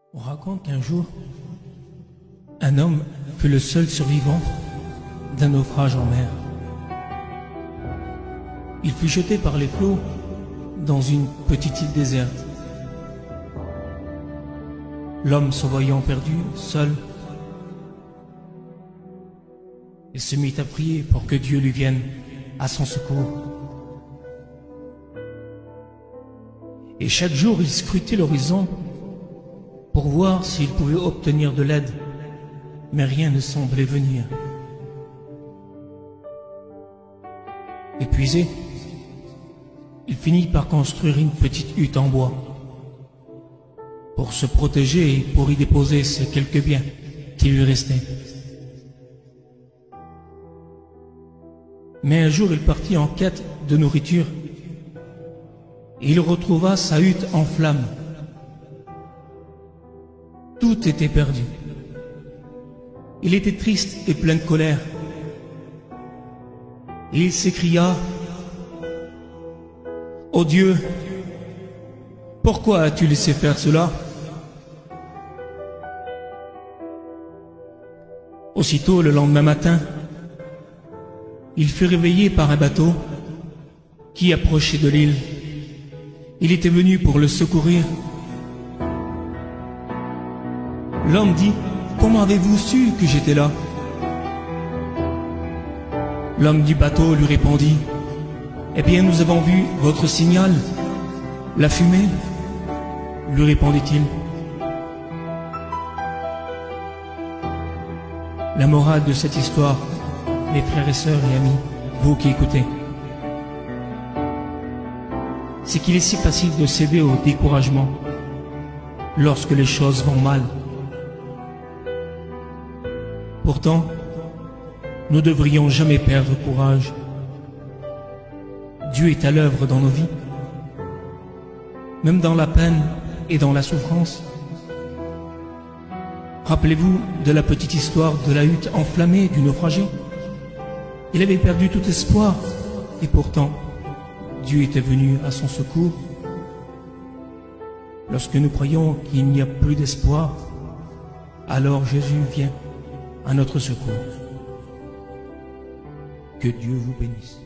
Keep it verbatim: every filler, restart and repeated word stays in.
On raconte qu'un jour, un homme fut le seul survivant d'un naufrage en mer. Il fut jeté par les flots dans une petite île déserte. L'homme, se voyant perdu, seul, il se mit à prier pour que Dieu lui vienne à son secours. Et chaque jour, il scrutait l'horizon pour voir s'il pouvait obtenir de l'aide, mais rien ne semblait venir. Épuisé, il finit par construire une petite hutte en bois pour se protéger et pour y déposer ses quelques biens qui lui restaient. Mais un jour, il partit en quête de nourriture et il retrouva sa hutte en flammes. Tout était perdu. Il était triste et plein de colère. Et il s'écria: « Ô Dieu, pourquoi as-tu laissé faire cela ?» Aussitôt, le lendemain matin, il fut réveillé par un bateau qui approchait de l'île. Il était venu pour le secourir. L'homme dit: « Comment avez-vous su que j'étais là ?» L'homme du bateau lui répondit: « Eh bien, nous avons vu votre signal, la fumée, » lui répondit-il. La morale de cette histoire, mes frères et sœurs et amis, vous qui écoutez, c'est qu'il est si facile de céder au découragement lorsque les choses vont mal. Pourtant, nous ne devrions jamais perdre courage. Dieu est à l'œuvre dans nos vies, même dans la peine et dans la souffrance. Rappelez-vous de la petite histoire de la hutte enflammée du naufragé. Il avait perdu tout espoir et pourtant, Dieu était venu à son secours. Lorsque nous croyons qu'il n'y a plus d'espoir, alors Jésus vient à notre secours. Que Dieu vous bénisse.